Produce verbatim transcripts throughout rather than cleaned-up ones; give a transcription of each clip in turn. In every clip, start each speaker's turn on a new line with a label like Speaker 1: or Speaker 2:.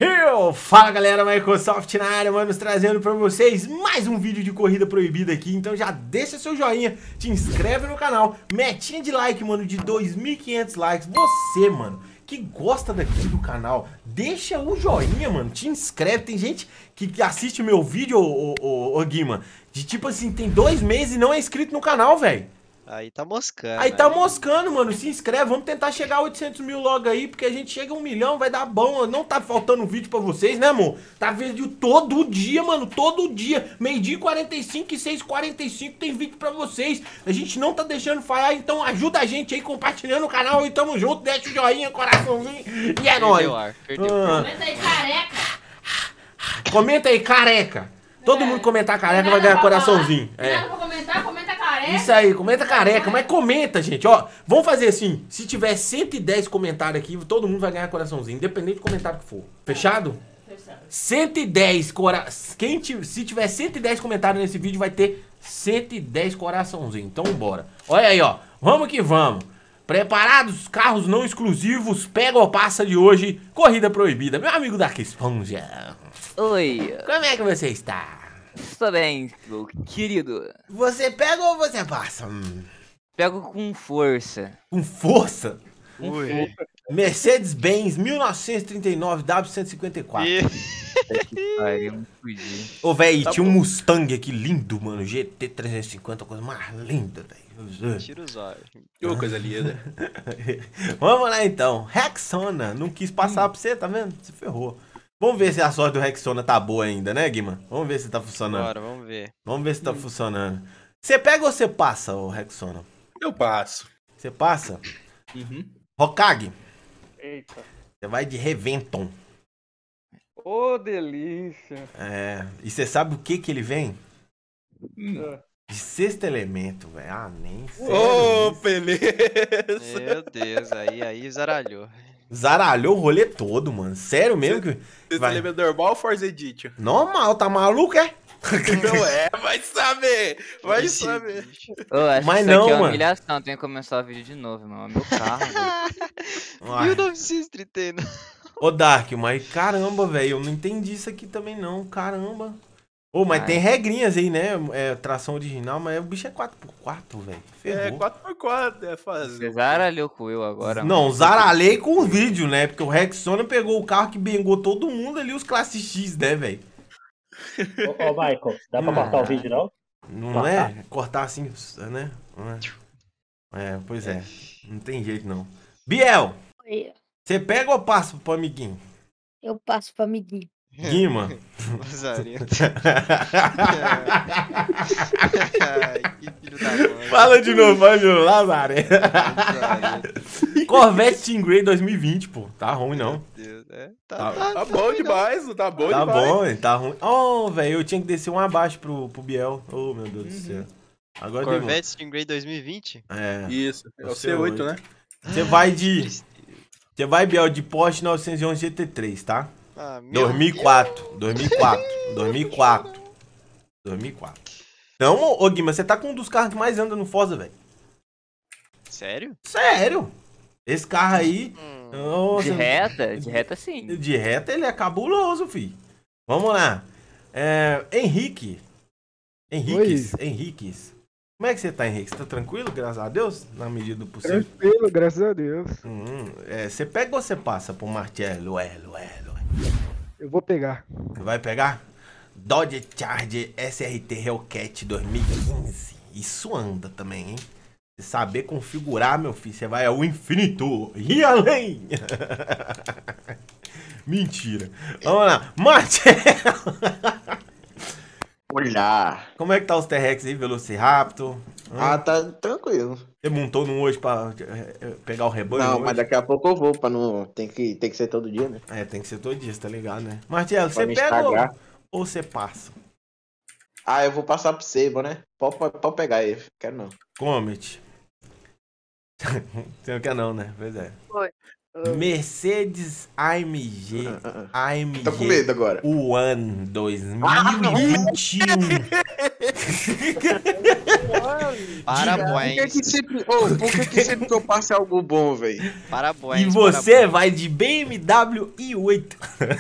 Speaker 1: Eu, fala galera, Microsoft na área, mano, trazendo pra vocês mais um vídeo de corrida proibida aqui. Então já deixa seu joinha, te inscreve no canal, metinha de like, mano, de dois mil e quinhentos likes. Você, mano, que gosta daqui do canal, deixa o joinha, mano, te inscreve. Tem gente que assiste o meu vídeo, ô, ô, ô, Guima, de tipo assim, tem dois meses e não é inscrito no canal, velho.
Speaker 2: Aí tá moscando.
Speaker 1: Aí tá moscando, mano. Se inscreve. Vamos tentar chegar a oitocentos mil logo aí, porque a gente chega a um milhão, vai dar bom. Não tá faltando vídeo pra vocês, né, amor? Tá vídeo todo dia, mano. Todo dia. Meio-dia e quarenta e cinco e seis e quarenta e cinco tem vídeo pra vocês. A gente não tá deixando falhar, então ajuda a gente aí compartilhando o canal e tamo junto. Deixa o joinha, coraçãozinho. E é nóis.
Speaker 2: Perdeu ar, perdeu.
Speaker 1: Ah.
Speaker 3: Comenta aí, careca.
Speaker 1: Comenta aí, careca. Todo
Speaker 3: É.
Speaker 1: mundo comentar careca
Speaker 3: Tem
Speaker 1: vai
Speaker 3: nada
Speaker 1: ganhar
Speaker 3: pra
Speaker 1: coraçãozinho.
Speaker 3: falar? Tem
Speaker 1: É.
Speaker 3: nada pra comentar? Comenta careca.
Speaker 1: Isso aí, comenta careca, mas comenta, gente, ó. Vamos fazer assim, se tiver cento e dez comentários aqui, todo mundo vai ganhar coraçãozinho, independente do comentário que for. Fechado?
Speaker 3: Fechado.
Speaker 1: cento e dez cora... Quem t... Se tiver cento e dez comentários nesse vídeo, vai ter cento e dez coraçãozinho. Então bora. Olha aí, ó. Vamos que vamos. Preparados, carros não exclusivos, pega ou passa de hoje, corrida proibida. Meu amigo Dark Esponja.
Speaker 4: Oi,
Speaker 1: Como é que você está?
Speaker 4: estou bem, meu querido.
Speaker 1: Você pega ou você passa? Hum.
Speaker 4: Pego com força.
Speaker 1: Com força?
Speaker 4: Com
Speaker 2: Ui.
Speaker 4: força.
Speaker 1: Mercedes-Benz mil novecentos e trinta e nove W cento e cinquenta e quatro.
Speaker 2: E...
Speaker 4: Que pariu, não fudi.
Speaker 1: Ô, velho,
Speaker 2: Tá
Speaker 1: tinha um
Speaker 2: bom.
Speaker 1: Mustang aqui lindo, mano. G T trezentos e cinquenta, a coisa mais linda, velho.
Speaker 2: Tira os olhos.
Speaker 5: Ô, coisa linda.
Speaker 1: Vamos lá então. Rexona, não quis passar pra você, tá vendo? Você ferrou. Vamos ver se a sorte do Rexona tá boa ainda, né, Guima? Vamos ver se tá funcionando.
Speaker 2: Bora, vamos ver.
Speaker 1: Vamos ver se tá funcionando. Você pega ou você passa, ô Rexona?
Speaker 5: Eu passo.
Speaker 1: Você passa?
Speaker 5: Uhum.
Speaker 1: Hokage,
Speaker 6: Eita.
Speaker 1: você vai de Reventon.
Speaker 6: Ô, delícia.
Speaker 1: É. E você sabe o que que ele vem?
Speaker 6: Ah,
Speaker 1: De Sexto Elemento, velho. Ah, nem sei.
Speaker 5: Ô, beleza.
Speaker 2: Meu Deus, aí, aí zaralhou.
Speaker 1: Zaralhou o rolê todo, mano. Sério mesmo que...
Speaker 5: Você
Speaker 1: Vai.
Speaker 5: lembra normal ou Forza Edition?
Speaker 1: Normal, tá maluco, é?
Speaker 5: Não é, vai saber. Vai
Speaker 2: Esse
Speaker 5: saber.
Speaker 2: bicho.
Speaker 4: Ô, acho
Speaker 1: Mas
Speaker 4: que isso
Speaker 1: não,
Speaker 4: aqui é uma
Speaker 1: mano.
Speaker 4: humilhação, tenho que começar o vídeo de novo, mano. Meu carro, velho.
Speaker 1: Uai.
Speaker 2: mil novecentos e trinta e nove.
Speaker 1: Ô, Dark, mas caramba, velho. Eu não entendi isso aqui também, não. Caramba. Ô, mas
Speaker 4: Ai.
Speaker 1: tem regrinhas aí, né? É, tração original, mas o bicho é quatro por quatro, velho.
Speaker 5: É,
Speaker 1: Ferrou.
Speaker 5: quatro por quatro, é
Speaker 4: Você
Speaker 5: fazer.
Speaker 4: zaralhou com eu agora,
Speaker 1: Não,
Speaker 4: mano.
Speaker 1: zaralhei com o vídeo, né? Porque o Rexona pegou o carro que bengou todo mundo ali, os Classe X, né, velho?
Speaker 7: Ô, ô, Michael, dá pra
Speaker 1: Hum.
Speaker 7: cortar o vídeo, não?
Speaker 1: Não é? Cortar assim, né? Não é? É, pois é. Não tem jeito, não. Biel,
Speaker 8: Oi,
Speaker 1: você pega ou passa pro amiguinho?
Speaker 8: eu passo pro amiguinho.
Speaker 1: Guima.
Speaker 2: Lazarento. Ai, que filho da mãe.
Speaker 1: Fala de novo, fala de novo. Lazaré.
Speaker 2: Lazarento.
Speaker 1: Corvette Stingray dois mil e vinte, pô. Tá ruim, não.
Speaker 2: Meu Deus, é.
Speaker 1: Tá-
Speaker 2: Tá,
Speaker 5: Tá
Speaker 2: tá,
Speaker 5: bom demais, não tá bom
Speaker 1: Tá
Speaker 5: demais.
Speaker 1: bom, hein? Tá ruim. Oh, velho, eu tinha que descer um abaixo pro, pro Biel. Oh, meu Deus do céu. Agora deu.
Speaker 2: Corvette Stingray dois mil e vinte?
Speaker 1: É.
Speaker 5: Isso, é
Speaker 1: O
Speaker 5: o C oito,
Speaker 1: C oito.
Speaker 5: né?
Speaker 1: Você vai de. Você vai, Biel, de Porsche novecentos e onze G T três, tá?
Speaker 2: Ah, meu
Speaker 1: dois mil e quatro. dois mil e quatro. dois mil e quatro. dois mil e quatro. Então, ô Guima, você tá com um dos carros que mais anda no Forza, velho.
Speaker 2: Sério?
Speaker 1: Sério. Esse carro aí.
Speaker 2: Hum.
Speaker 1: Nossa,
Speaker 4: De reta? De reta sim.
Speaker 1: De reta ele é cabuloso, fi. Vamos lá. É, Henrique. Henriques. Henriques. Como é que você tá, Henrique? Você tá tranquilo, graças a Deus? Na medida do possível.
Speaker 6: tranquilo, graças a Deus.
Speaker 1: Hum, é, você pega ou você passa pro Marcelo? É, é,
Speaker 6: Eu vou pegar.
Speaker 1: Vai pegar? Dodge Charger S R T Hellcat dois mil e quinze. Isso anda também, hein? Você saber configurar, meu filho, você vai ao infinito e além. Mentira. Vamos lá. Marcelo.
Speaker 9: Olá.
Speaker 1: Como é que tá os T-Rex aí, Velociraptor?
Speaker 9: Ah,
Speaker 1: Hã?
Speaker 9: tá tranquilo.
Speaker 1: Você montou num hoje pra eh, eh, pegar o rebanho?
Speaker 9: Não,
Speaker 1: hoje?
Speaker 9: mas daqui a pouco eu vou, pra não. Tem que, tem que ser todo dia, né?
Speaker 1: É, tem que ser todo dia, você tá ligado, né? Marcelo,
Speaker 9: Pra
Speaker 1: você
Speaker 9: me
Speaker 1: pega ou,
Speaker 9: estragar.
Speaker 1: ou você passa?
Speaker 9: Ah, eu vou passar pro Seba, né? Pode, pode, pode pegar aí, quero não.
Speaker 1: Comet. Você não quer não, né? Pois é.
Speaker 8: Oi.
Speaker 1: Mercedes A M G.
Speaker 9: Ah, ah,
Speaker 1: A M G.
Speaker 9: Tô com medo agora.
Speaker 1: One dois mil e vinte e um.
Speaker 2: Parabéns.
Speaker 9: Por que que sempre, ô, por que que sempre que eu passo é algo bom, velho?
Speaker 2: Parabéns.
Speaker 1: E você
Speaker 2: parabéns.
Speaker 1: vai de B M W i oito.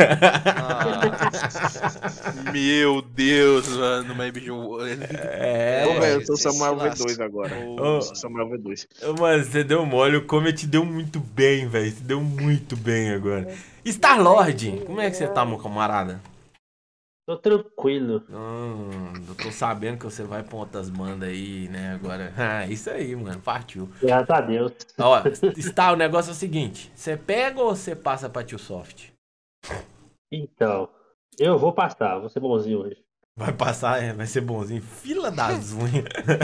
Speaker 2: Nossa,
Speaker 5: Meu Deus, mano, mas bicho.
Speaker 1: É,
Speaker 9: Ô,
Speaker 1: mano.
Speaker 9: velho, eu sou
Speaker 2: você
Speaker 9: Samuel
Speaker 2: se
Speaker 9: V
Speaker 2: lasca.
Speaker 9: dois agora.
Speaker 1: Ô.
Speaker 9: Eu sou Samuel V dois.
Speaker 1: Mano, você deu mole, o Comet deu muito bem, velho. Você deu muito bem agora. Star-Lord, como é que você tá, meu camarada?
Speaker 7: Tô tranquilo.
Speaker 1: Hum, eu tô sabendo que você vai pra outras bandas aí, né, agora. Ah, isso aí, mano, partiu.
Speaker 7: Graças a Deus.
Speaker 1: Ó, Star, o negócio é o seguinte, você pega ou você passa pra Tio Soft?
Speaker 7: Então, eu vou passar, vou ser bonzinho hoje.
Speaker 1: Vai passar, é, vai ser bonzinho. Fila das unhas.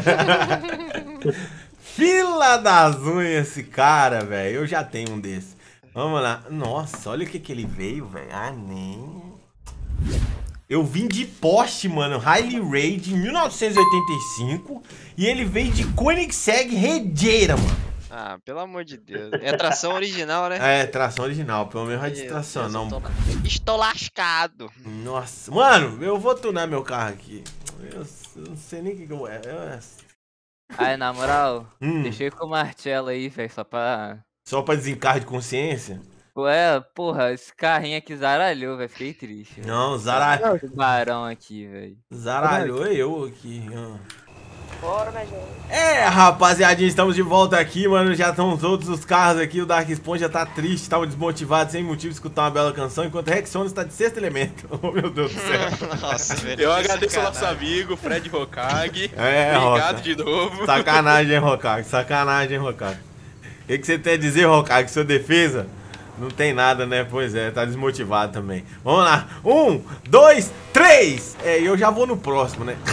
Speaker 1: Fila das unhas esse cara, velho. Eu já tenho um desse. Vamos lá. Nossa, olha o que que ele veio, velho. Ah, nem... Eu vim de Porsche, mano. Harley Raid em mil novecentos e oitenta e cinco. E ele veio de Koenigsegg Regera, mano.
Speaker 2: ah, pelo amor de Deus. É tração original, né?
Speaker 1: É, tração original. Pelo menos é de
Speaker 2: Meu
Speaker 1: tração,
Speaker 2: Deus,
Speaker 1: não.
Speaker 2: eu tô- Estou lascado.
Speaker 1: Nossa, mano, eu vou tunar meu carro aqui. Eu, eu não sei nem o que, que eu... eu
Speaker 4: Aí, na moral,
Speaker 1: hum,
Speaker 4: deixei com o Marcelo aí, velho, só pra...
Speaker 1: só pra desencargo de consciência?
Speaker 4: Ué, porra, esse carrinho aqui zaralhou, velho, fiquei triste. velho.
Speaker 1: Não, zara...
Speaker 4: Esse barão aqui, velho.
Speaker 1: zaralhou eu aqui. ó.
Speaker 8: Bora, né, gente?
Speaker 1: É, rapaziadinha, estamos de volta aqui, mano. Já estão todos os carros aqui. O Dark Spawn já tá triste, tava desmotivado, sem motivo de escutar uma bela canção, enquanto o Rexona está de sexto elemento. Oh, meu Deus do céu.
Speaker 2: Nossa, velho.
Speaker 5: Eu
Speaker 2: que
Speaker 5: agradeço ao nosso
Speaker 2: sacanagem.
Speaker 5: amigo, Fred Hokage.
Speaker 1: É,
Speaker 5: Obrigado
Speaker 1: Roca.
Speaker 5: de novo.
Speaker 1: Sacanagem, hein, Rokage? Sacanagem, hein, Rokage? O que, que você tem a dizer, Rokage? Sua defesa? Não tem nada, né? Pois é, tá desmotivado também. Vamos lá. Um, dois, três! É, e eu já vou no próximo, né?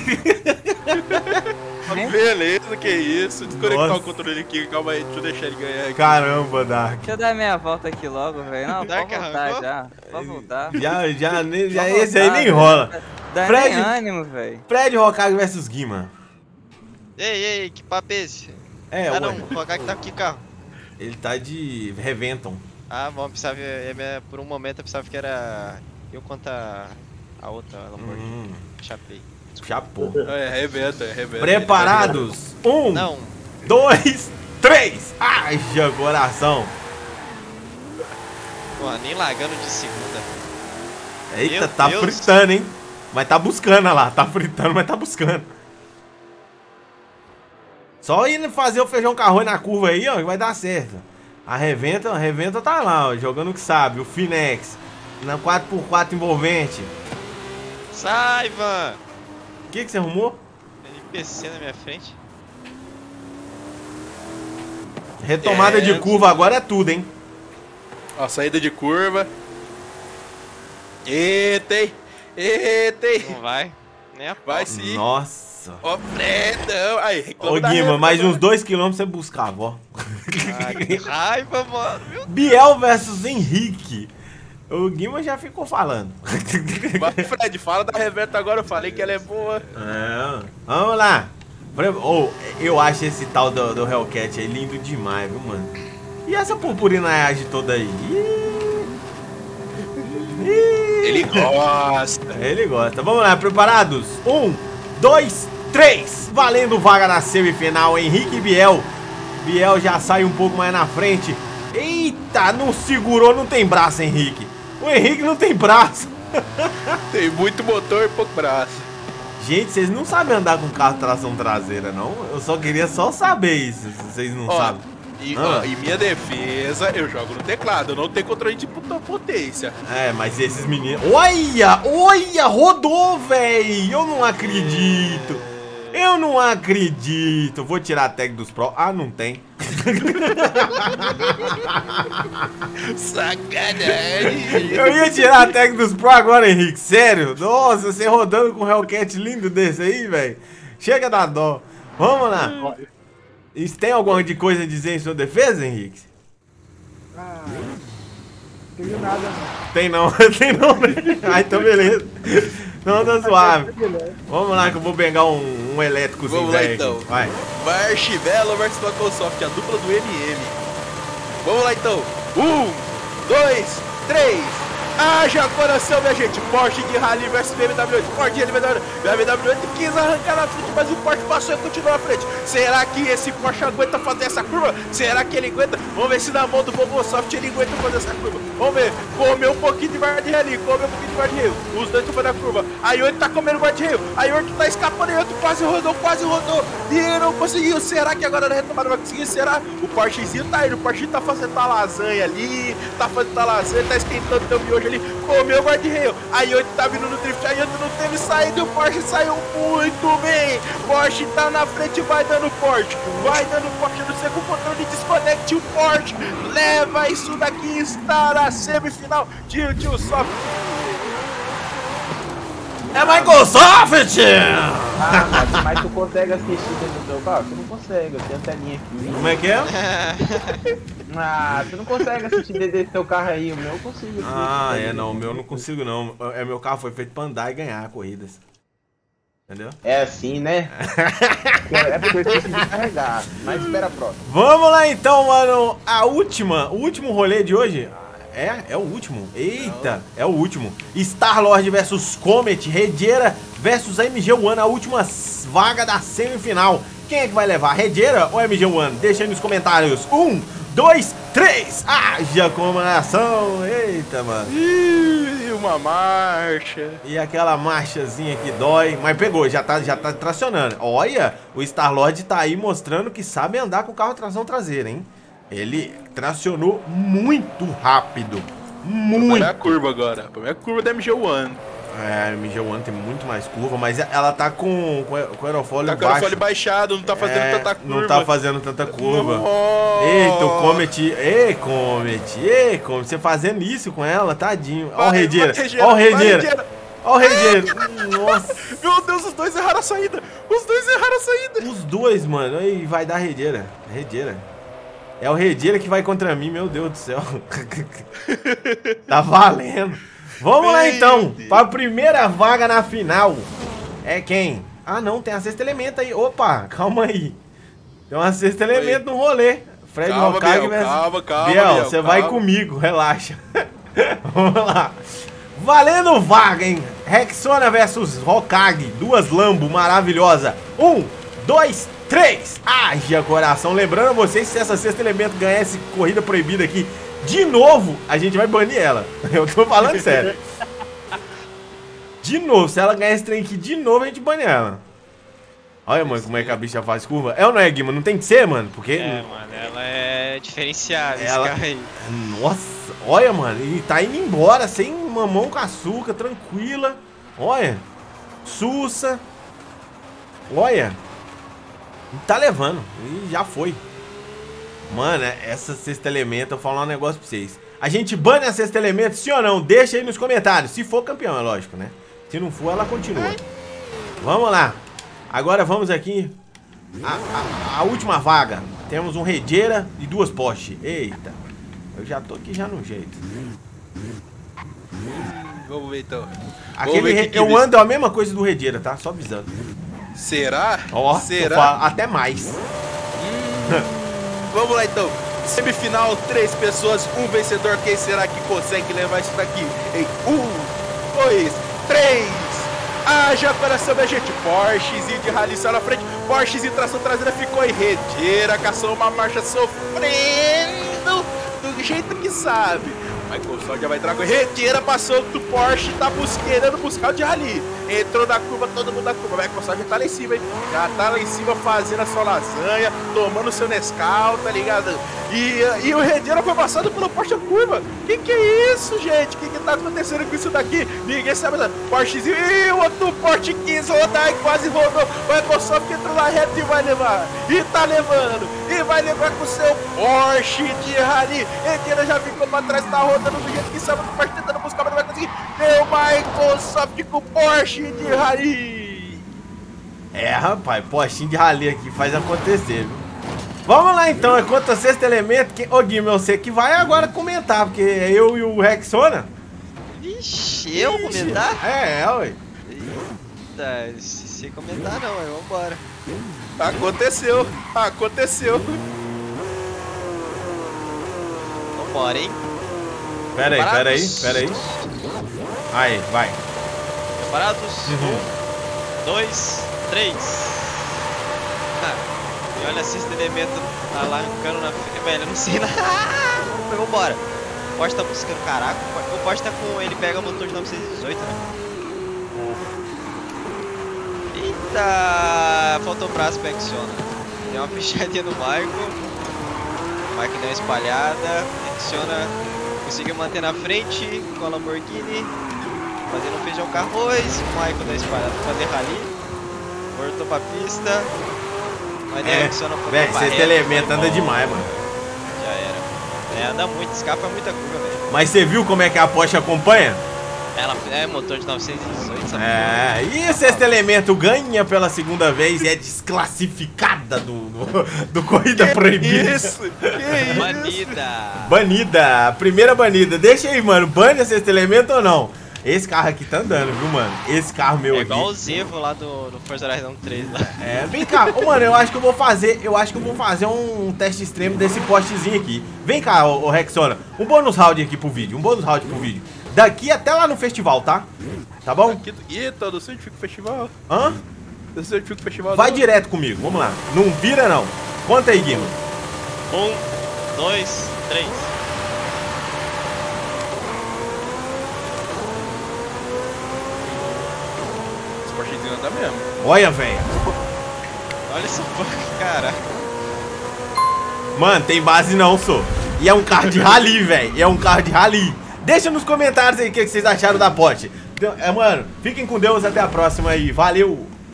Speaker 5: Beleza, que isso. Desconectar
Speaker 1: Nossa.
Speaker 5: o controle aqui, calma aí, deixa eu deixar ele ganhar aqui.
Speaker 1: Caramba, Dark.
Speaker 4: Deixa eu dar minha volta aqui logo, velho. Não,
Speaker 2: Dark
Speaker 4: pode voltar
Speaker 2: arrancou?
Speaker 4: já. Pode voltar.
Speaker 1: Já, já, ne- já
Speaker 4: Pode
Speaker 1: esse aí
Speaker 4: voltar,
Speaker 1: nem
Speaker 4: velho.
Speaker 1: rola.
Speaker 4: Dá
Speaker 1: Fred-
Speaker 4: nem ânimo, velho.
Speaker 1: Fred Hokage versus Guima.
Speaker 2: Ei, ei, que papo é esse?
Speaker 1: É,
Speaker 2: ah,
Speaker 1: ué.
Speaker 2: não, o Hokage tá aqui, carro.
Speaker 1: Ele tá de Reventon.
Speaker 2: Ah, bom, pensava, é, é, por um momento eu pensava que era eu contra a outra, a Lamborghini.
Speaker 1: Hum,
Speaker 2: Chapei.
Speaker 1: chapou.
Speaker 5: É, arrebenta, arrebenta.
Speaker 1: Preparados? Um,
Speaker 2: Não,
Speaker 1: dois, três. Haja coração.
Speaker 2: pô, nem lagando de segunda.
Speaker 1: Eita,
Speaker 2: Meu
Speaker 1: tá
Speaker 2: Deus.
Speaker 1: fritando, hein? Mas tá buscando olha lá. Tá fritando, mas tá buscando. Só indo fazer o feijão com arroz na curva aí, ó, que vai dar certo. A Reventa, a Reventa tá lá, ó, jogando o que sabe. O Finex. Na quatro por quatro envolvente.
Speaker 2: Sai, Ivan!
Speaker 1: O que que você arrumou?
Speaker 2: N P C na minha frente.
Speaker 1: Retomada
Speaker 5: É,
Speaker 1: de curva agora é tudo, hein?
Speaker 5: Ó, saída de curva. Eita, hein? Eita, hein?
Speaker 2: Não vai. Nem a
Speaker 5: Vai
Speaker 2: pau.
Speaker 5: sim.
Speaker 1: Nossa.
Speaker 5: Ó, Fredão. Aí, reclama
Speaker 1: Ô
Speaker 5: da
Speaker 1: Guima,
Speaker 5: reta
Speaker 1: mais
Speaker 5: agora.
Speaker 1: uns dois quilômetros você buscava, ó.
Speaker 2: Ah, que raiva, mano. Meu
Speaker 1: Biel versus Henrique. O Guima já ficou falando.
Speaker 5: Vai, Fred, fala da reveta agora. Eu falei que ela é boa.
Speaker 1: É, vamos lá. Oh, eu acho esse tal do, do Hellcat aí lindo demais, viu, mano? E essa purpurinaiagem toda aí? Ih, ih.
Speaker 5: Ele gosta.
Speaker 1: Ele gosta. Vamos lá, preparados? Um, dois, três. Valendo vaga na semifinal, Henrique e Biel. Biel já sai um pouco mais na frente. Eita, não segurou, não tem braço, Henrique. O Henrique não tem braço.
Speaker 5: Tem muito motor e pouco braço.
Speaker 1: Gente, vocês não sabem andar com carro tração traseira, não? Eu só queria só saber isso, se vocês não
Speaker 5: Ó,
Speaker 1: sabem.
Speaker 5: E,
Speaker 1: Ah.
Speaker 5: ó, em minha defesa, eu jogo no teclado. Eu não tenho controle de puta potência.
Speaker 1: É, mas esses meninos... Olha, olha, rodou, véi. Eu não acredito. Eu não acredito. Vou tirar a tag dos Pro. Ah, não tem.
Speaker 5: Sacanagem.
Speaker 1: Eu ia tirar a tag dos Pro agora, Henrique. Sério? Nossa, você rodando com um Hellcat lindo desse aí, velho. Chega da dó. Vamos lá. E tem alguma de coisa a dizer em sua defesa, Henrique?
Speaker 6: Ah, não tenho nada, não.
Speaker 1: Tem não, tem não, né? Ah, então beleza. Não, tá suave. Vamos lá que eu vou pegar um, um elétricozinho
Speaker 5: Vamos lá,
Speaker 1: velho
Speaker 5: então.
Speaker 1: aqui. Vai.
Speaker 5: Marshmello versus Microsoft, a dupla do M M. Vamos lá então. Um, dois, três. Haja coração, minha gente. Porsche de Rally versus B M W oito. Porsche de B M W oito quis arrancar na frente, mas o Porsche passou e continuou à frente. Será que esse Porsche aguenta fazer essa curva? Será que ele aguenta? Vamos ver se na mão do Bobosoft ele aguenta fazer essa curva. Vamos ver. Comeu um pouquinho de guarda-rail. Comeu um pouquinho de guarda-rail. Os dois estão fazendo a curva. A York tá comendo guarda-rail. A York tá escapando. A York quase rodou, quase rodou. E ele não conseguiu. Será que agora na retomada vai conseguir? Será? O Porschezinho tá indo. O Porsche tá fazendo a lasanha ali. Tá fazendo a lasanha. Tá esquentando teu miojo ali. Comeu o guarda-rail. A York tá vindo no drift. A York não teve saída. O Porsche saiu muito bem. Porsche tá na frente. Vai dando Porsche. Vai dando Porsche. Não sei com o controle. Desconecte o Porsche. Leva isso daqui. Está na semifinal. Tio, tio, soft.
Speaker 1: É Microsoft!
Speaker 6: Ah, mas, mas tu consegue assistir dentro do teu carro? Tu não consegue, eu tenho a telinha aqui.
Speaker 1: Como é que é?
Speaker 6: Ah, tu não consegue assistir dentro do teu carro aí, o meu eu consigo.
Speaker 1: Ah, é, não, o meu eu não consigo não. É, meu carro foi feito pra andar e ganhar corridas. Entendeu?
Speaker 6: É assim, né? É porque eu esqueci de carregar, mas espera a próxima.
Speaker 1: Vamos lá então, mano. A última, o último rolê de hoje. É, é o último. Eita, é o último. Star-Lord versus Comet, Redeira versus a M G One, a última vaga da semifinal. Quem é que vai levar, Redeira ou M G One? Deixa aí nos comentários. Um, dois, três. Haja comemoração. Eita, mano.
Speaker 5: Ih, uma marcha.
Speaker 1: E aquela marchazinha que dói. Mas pegou, já tá, já tá tracionando. Olha, o Star-Lord tá aí mostrando que sabe andar com o carro tração traseira, hein? Ele tracionou muito rápido. Muito.
Speaker 5: Olha a curva agora. É a curva da M G One.
Speaker 1: É, a M G One tem muito mais curva, mas ela tá com, com o aerofólio
Speaker 5: tá
Speaker 1: baixo.
Speaker 5: com o aerofólio baixado, não tá fazendo
Speaker 1: é,
Speaker 5: tanta curva.
Speaker 1: Não tá fazendo tanta curva.
Speaker 5: Oh.
Speaker 1: Eita, o Comet. Ei, Comet. Ei, Comet. Você fazendo isso com ela, tadinho. Ó o Redeira. Ó o Redeira. Ó o Redeira. Nossa.
Speaker 5: Meu Deus, os dois erraram a saída. Os dois erraram a saída.
Speaker 1: Os dois, mano. Aí vai dar Redeira. Redeira. É o Redeira que vai contra mim, meu Deus do céu. Tá valendo. Vamos lá então, para a primeira vaga na final. É quem? Ah não, tem a sexta elemento aí. Opa, calma aí. Tem uma sexta elemento no rolê. Fred Hokage versus...
Speaker 5: Calma, calma,
Speaker 1: Biel, você vai comigo, relaxa. Vamos lá. Valendo vaga, hein? Rexona versus Hokage. Duas Lambo maravilhosa. Um, dois, três. Haja coração. Lembrando a vocês, se essa sexta elemento ganhar essa corrida proibida aqui de novo, a gente vai banir ela. Eu tô falando sério. De novo, se ela ganhar esse trem aqui de novo, a gente bane ela. Olha, mano, como é que a bicha faz curva. É ou não é, Guima? Não tem que ser, mano? Porque...
Speaker 2: É, mano, ela é diferenciada,
Speaker 1: ela...
Speaker 2: esse carro aí.
Speaker 1: Nossa, olha, mano, e tá indo embora sem mamão com açúcar, tranquila. Olha, sussa. Olha. Tá levando, e já foi. Mano, essa sexta elemento, eu vou falar um negócio pra vocês. A gente bane a sexta elemento, sim ou não? Deixa aí nos comentários. Se for campeão, é lógico, né? Se não for, ela continua. Vamos lá. Agora vamos aqui. A, a, a última vaga. Temos um Redeira e duas Porsche. Eita. Eu já tô aqui já no jeito.
Speaker 5: Vamos ver então.
Speaker 1: Aquele
Speaker 5: ver
Speaker 1: re...
Speaker 5: que
Speaker 1: Eu
Speaker 5: que
Speaker 1: ando a mesma coisa do Redeira, tá? Só avisando.
Speaker 5: Será?
Speaker 1: Ó,
Speaker 5: Será?
Speaker 1: Até mais.
Speaker 5: Hum. Vamos lá então. Semifinal, três pessoas, um vencedor. Quem será que consegue levar isso daqui? Em um, dois, três. Haja coração, minha gente. Porschezinho de rally saiu na frente. Porschezinho tração traseira ficou em Redeira. Caçou uma marcha sofrendo do jeito que sabe. Michael Sol já vai entrar com Redeira, passou do Porsche, tá bus querendo buscar o de rally. Entrou na curva, todo mundo na curva. Michael Sol já tá lá em cima, hein? Já tá lá em cima fazendo a sua lasanha, tomando seu Nescau, tá ligado? E, e o Redeira foi passado pelo Porsche curva. Que que é isso, gente? Que que tá acontecendo com isso daqui? Ninguém sabe nada. Porschezinho, e o outro Porsche quis rodar e quase rodou. O Michael Sol que entrou na reta e vai levar. E tá levando. E vai levar com o seu Porsche de rally. Redeira já ficou pra trás, tá rodando do jeito que sabe, o Porsche tentando buscar, mas não vai conseguir. Deu Microsoft com o Porsche de rally.
Speaker 1: É, rapaz, Porsche de rally aqui faz acontecer, viu? Vamos lá então, enquanto a sexta elemento, que... ô Guima, você que vai agora comentar, porque eu e o Rexona.
Speaker 2: Ixi, eu Ixi. comentar?
Speaker 1: É, é, ué.
Speaker 2: Eita, se, se comentar não, aí vambora.
Speaker 5: Aconteceu, aconteceu.
Speaker 2: Vambora, hein?
Speaker 1: Pera aí, pera aí, pera aí. Aí, vai.
Speaker 2: Preparados?
Speaker 1: Uhum.
Speaker 2: Um, dois, três. Ah, e olha esse elemento tá lá arrancando na frente, velho. Eu não sei nada. Vambora. O Porsche tá buscando, caraca. O Porsche tá com. Ele pega motor de novecentos e dezoito, né? Eita! Faltou o braço pra Acciona. Deu uma pichadinha no Michael. O Michael deu uma espalhada. Acciona conseguiu manter na frente com a Lamborghini. Fazendo feijão com arroz. O Michael deu uma espalhada pra fazer rally. Voltou pra pista. Mas
Speaker 1: É,
Speaker 2: Acciona foi
Speaker 1: velho,
Speaker 2: pra
Speaker 1: esse
Speaker 2: reta,
Speaker 1: elemento
Speaker 2: foi
Speaker 1: anda
Speaker 2: bom.
Speaker 1: demais, mano.
Speaker 2: Já era. É, anda muito, escapa muita curva, velho.
Speaker 1: Mas você viu como é que a Porsche acompanha?
Speaker 2: Ela é motor de novecentos e dezoito, sabe?
Speaker 1: É, e esse sexto elemento ganha pela segunda vez e é desclassificada do, do, do Corrida Proibida.
Speaker 5: Isso! Que isso?
Speaker 2: Banida!
Speaker 1: Banida, primeira banida. Deixa aí, mano, bane esse sexto elemento ou não? Esse carro aqui tá andando, viu, mano? Esse carro meu
Speaker 2: É
Speaker 1: aqui.
Speaker 2: igual o Zevo lá do, do Forza Horizon três lá.
Speaker 1: É, vem cá, ô, mano, eu acho que eu vou fazer, eu acho que eu vou fazer um teste extremo desse postezinho aqui. Vem cá, ô, ô Rexona, um bônus round aqui pro vídeo, um bônus round pro vídeo. Daqui até lá no festival, tá? Tá bom?
Speaker 5: Aqui, eita, do certifico festival.
Speaker 1: Hã?
Speaker 5: Do certifico festival.
Speaker 1: Vai
Speaker 5: não.
Speaker 1: direto comigo, vamos lá. Não vira não. Conta aí, Guima.
Speaker 2: Um, dois, três.
Speaker 5: Esse Porschezinho anda mesmo.
Speaker 1: Olha, velho.
Speaker 2: Olha essa porra, cara.
Speaker 1: Mano, tem base não, sou. E é um carro de rally, velho. É um carro de rally. Deixa nos comentários aí o que que vocês acharam da Porsche. Então, é, mano, fiquem com Deus, até a próxima aí. Valeu!